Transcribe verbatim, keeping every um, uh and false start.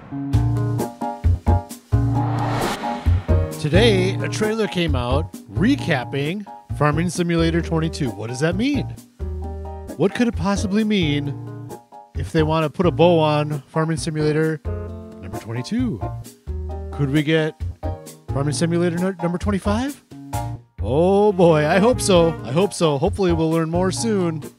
Today, a trailer came out recapping Farming Simulator twenty-two. What does that mean? What could it possibly mean if they want to put a bow on Farming Simulator number twenty-two? Could we get Farming Simulator no- number twenty-five? Oh boy, I hope so. I hope so. Hopefully we'll learn more soon.